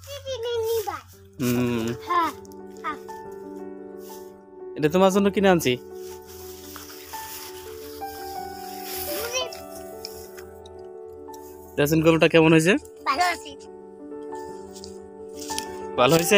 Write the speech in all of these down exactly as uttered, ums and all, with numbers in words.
হুম এটা তোমার জন্য কিনে আনছি। ড্রেসিং টেবিলটা কেমন হয়েছে? ভালো হয়েছে।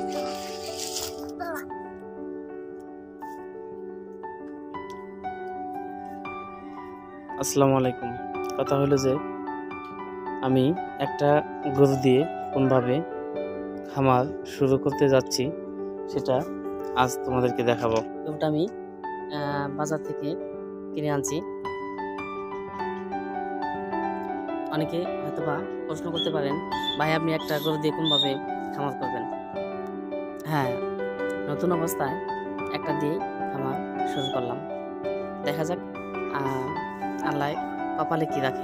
আসসালামু আলাইকুম। কথা হলো যে আমি একটা গরু দিয়ে কোনভাবে খামার শুরু করতে যাচ্ছি সেটা আজ তোমাদেরকে দেখাবো। গরুটা আমি বাজার থেকে কিনে আনছি। অনেকে হয়তোবা প্রশ্ন করতে পারেন, ভাই আপনি একটা গরু দিয়ে কোনভাবে খামার করবেন? হ্যাঁ, নতুন অবস্থায় একটা দিয়ে খামার শুরু করলাম। দেখা যাক আল্লাহ কপালে কি রাখে।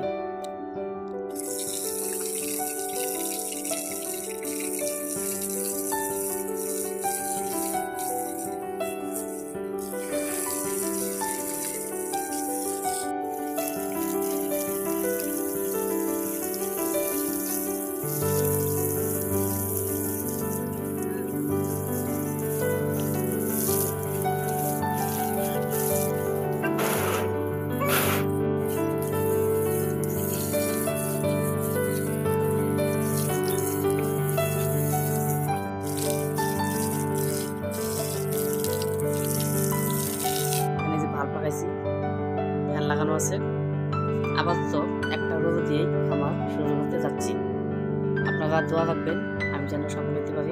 ফ্যান লাগানো আছে। আপাতত একটা গরু দিয়ে খামার শুরু করতে যাচ্ছি। আপনারা দোয়া রাখবেন আমি যেন সফল হতে পারি।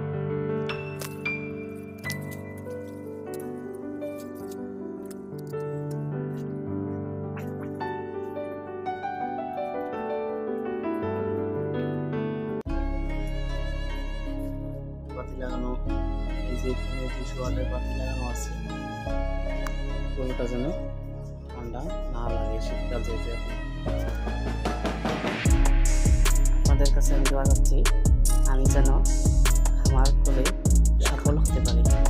বাতি লাগানো, এই যে এখানে দুশো ওয়াটের বাতি লাগানো আছে। গরুটা যেন ঠান্ডা না লাগে, শীতকাল যেতে। আপনাদের কাছে আমি দোয়া করছি আমি যেন খামার করে সফল হতে পারি।